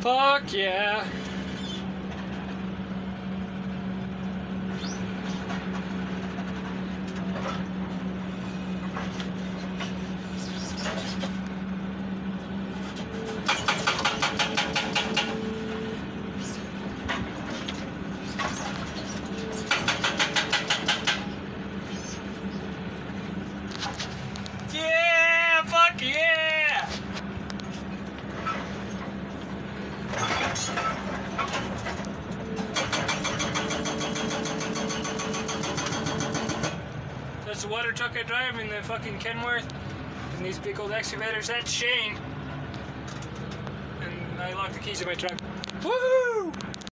Fuck yeah. Yeah, fuck yeah! That's the water truck I drive in the fucking Kenworth. And these big old excavators, that's Shane. And I locked the keys in my truck. Woohoo!